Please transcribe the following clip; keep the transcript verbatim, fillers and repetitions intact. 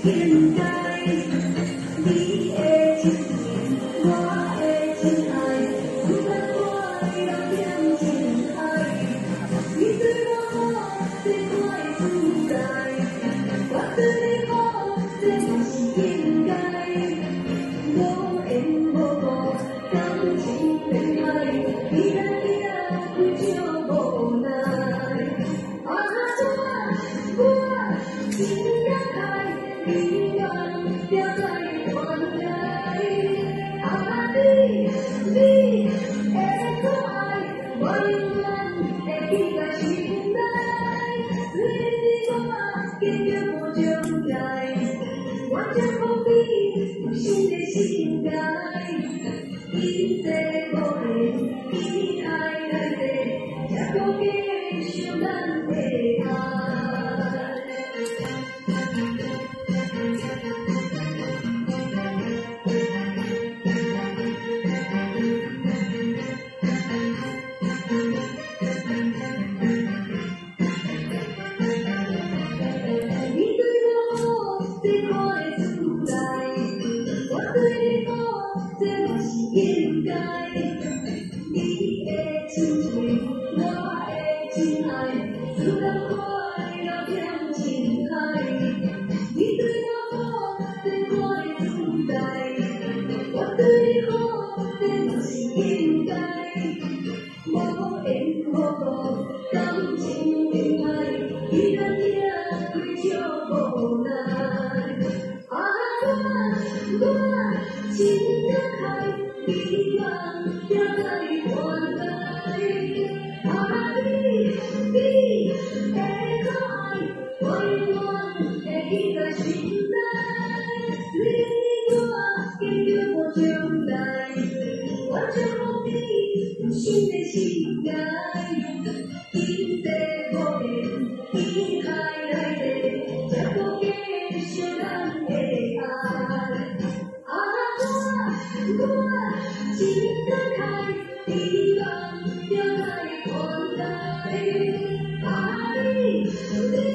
应该。你的情意，我的情爱，不但我了点情爱。你对我好，这快自在；我对你好，这是应该。无缘无故，感情变歹，依然也非常无奈。啊，我我情也开，你愿掉在原来。啊，你你的可爱，我永远会记在心内。你我坚决无将来，我将放弃新的心态。因这无缘，你爱来者，才不继续咱的爱。你对我好，这我的自在；我对你好，这嘛是应该。你的亲情，我的情爱，自然快乐添情海。你对我好，这我的自在；我对你好，这嘛是应该。无缘无故，感情变歹，依然也非常无奈。啊，我我情也开，你愿掉在原来。啊，你你的可爱，我永远会记在心内。你我坚决无将来，我将放弃新的心态。因这无缘，你爱来者，才不继续咱的爱。啊，我我情也开，你愿掉在原来。啊，你你。